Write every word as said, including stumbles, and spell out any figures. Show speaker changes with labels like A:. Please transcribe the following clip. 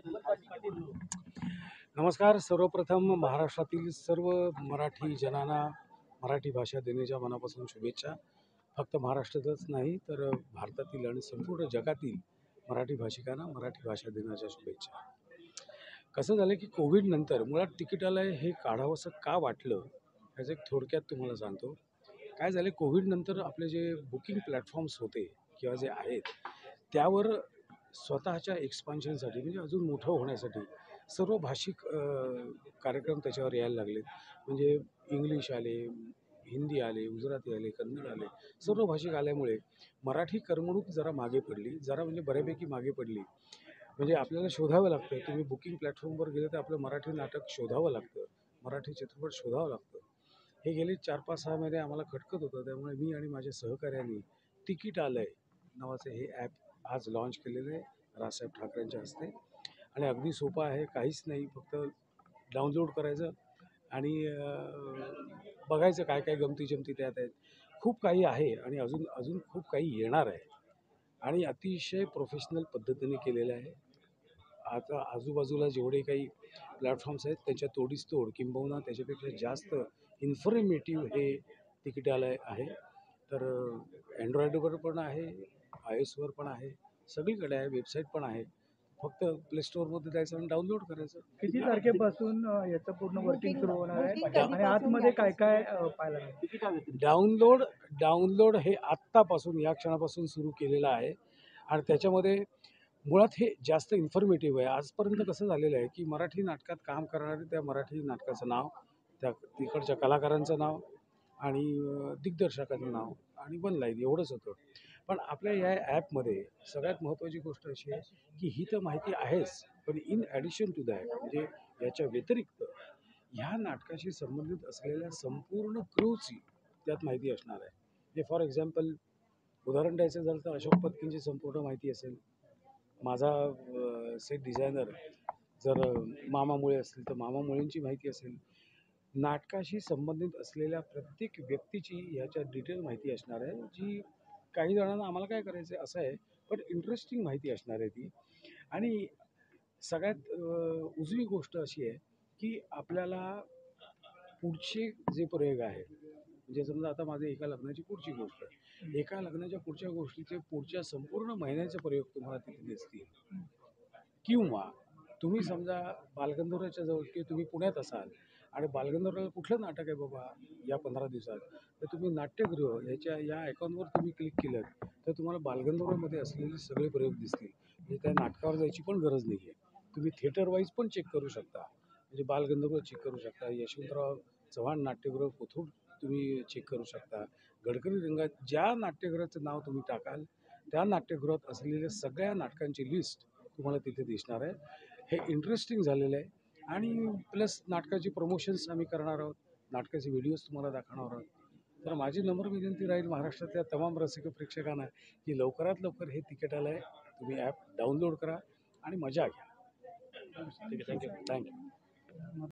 A: नमस्कार. सर्वप्रथम महाराष्ट्रातील सर्व मराठी जनांना मराठी भाषा दिनाच्या मनापासून शुभेच्छा. फक्त महाराष्ट्रातच नाही तर भारतातील आणि संपूर्ण जगातील मराठी भाषिकांना मराठी भाषा दिनाच्या शुभेच्छा. कसं झालं की कोविड नंतर मुळात तिकिटालय हे काढावंसं का वाटलं ह्याचं एक थोडक्यात तुम्हाला सांगतो. काय झालं, कोविड नंतर आपले जे बुकिंग प्लॅटफॉर्म्स होते किंवा जे आहेत त्यावर स्वतःच्या एक्सपान्शनसाठी म्हणजे अजून मोठं होण्यासाठी सर्व भाषिक कार्यक्रम त्याच्यावर यायला लागलेत. म्हणजे इंग्लिश आले, हिंदी आले, गुजराती आले, कन्नड आले, सर्व भाषिक आल्यामुळे मराठी करमणूक जरा मागे पडली, जरा म्हणजे बऱ्यापैकी मागे पडली. म्हणजे आपल्याला शोधावं लागतं. तुम्ही बुकिंग प्लॅटफॉर्मवर गेले तर आपलं मराठी नाटक शोधावं लागतं, मराठी चित्रपट शोधावं लागतं. हे गेले चार पाच सहा महिने आम्हाला खटकत होतं. त्यामुळे मी आणि माझ्या सहकाऱ्यांनी तिकिटालय नावाचं हे ॲप आज लॉन्च केलेलं आहे राजसाहेब ठाकरेंच्या हस्ते. आणि अगदी सोपं आहे, काहीच नाही, फक्त डाउनलोड करायचं आणि बघायचं काय काय गमती जमती त्यात आहेत. खूप काही आहे आणि अजून अजून खूप काही येणार आहे आणि अतिशय प्रोफेशनल पद्धतीने केलेलं आहे. आता आजूबाजूला जेवढे काही प्लॅटफॉर्म्स आहेत त्याच्या तोडीस तोड किंबहुना त्याच्यापेक्षा जास्त इन्फॉर्मेटिव्ह हे तिकिटालय आहे. तर अँड्रॉइडवर पण आहे, आय एसवर पण आहे, सगळीकडे आहे, वेबसाईट पण आहे. फक्त प्ले स्टोअरमध्ये जायचं आणि डाउनलोड करायचं.
B: किती तारखेपासून याचं पूर्ण वर्किंग सुरू होणार आहे आणि आतमध्ये काय काय पाहायला मिळेल?
A: डाउनलोड डाउनलोड हे आत्तापासून या क्षणापासून सुरू केलेलं आहे आणि त्याच्यामध्ये मुळात हे जास्त इन्फॉर्मेटिव्ह आहे. आजपर्यंत कसं झालेलं आहे की मराठी नाटकात काम करणारे त्या मराठी नाटकाचं नाव, त्या तिकडच्या कलाकारांचं नाव आणि दिग्दर्शकाचं नाव आणि वन लाईन एवढंच होतं. पण आपल्या या ॲपमध्ये सगळ्यात महत्त्वाची गोष्ट अशी आहे की ही तर माहिती आहेच, पण इन ॲडिशन टू दॅट म्हणजे याच्या व्यतिरिक्त ह्या नाटकाशी संबंधित असलेल्या संपूर्ण क्रूची त्यात माहिती असणार आहे. म्हणजे फॉर एक्झाम्पल उदाहरण द्यायचं झालं तर अशोक पत्कींची संपूर्ण माहिती असेल, माझा सेट डिझायनर जर मामा मुळे असतील तर मामा मुळेंची माहिती असेल. नाटकाशी संबंधित असलेल्या प्रत्येक व्यक्तीची ह्याच्यात डिटेल माहिती असणार आहे, जी काही जणांना आम्हाला काय करायचं आहे असं आहे, पण इंटरेस्टिंग माहिती असणार आहे ती. आणि सगळ्यात उजवी गोष्ट अशी आहे की आपल्याला पुढचे जे प्रयोग आहे, म्हणजे समजा आता माझे एका लग्नाची पुढची गोष्ट, एका लग्नाच्या पुढच्या गोष्टीचे पुढच्या संपूर्ण महिन्याचे प्रयोग तुम्हाला तिथे दिसतील. किंवा तुम्ही समजा बालगंधर्वाच्या जवळ किंवा तुम्ही पुण्यात असाल आणि बालगंधर्वाला कुठलं नाटक आहे बाबा या पंधरा दिवसात, तर तुम्ही नाट्यगृह ह्याच्या या आयकॉनवर तुम्ही क्लिक केलं तर तुम्हाला बालगंधर्वमध्ये असलेले सगळे प्रयोग दिसतील. म्हणजे त्या नाटकावर जायची पण गरज नाही आहे. तुम्ही थिएटर वाईज पण चेक करू शकता, म्हणजे बालगंधर्व चेक करू शकता, यशवंतराव चव्हाण नाट्यगृह कोथरूड तुम्ही चेक करू शकता. गडकरी रंगात ज्या नाट्यगृहाचं नाव तुम्ही टाकाल त्या नाट्यगृहात असलेल्या सगळ्या नाटकांची लिस्ट तुम्हाला तिथे दिसणार आहे. हे इंटरेस्टिंग झालेलं आहे. आणि प्लस नाटकाची प्रमोशन्स आम्ही करणार आहोत, नाटकाचे व्हिडिओज तुम्हाला दाखवणार आहोत. तर माझी नम्र विनंती राहील महाराष्ट्रातल्या तमाम रसिक प्रेक्षकांना की लवकरात लवकर हे तिकिटालय तुम्ही ॲप डाउनलोड करा आणि मजा घ्या. ठीक आहे, थँक्यू थँक्यू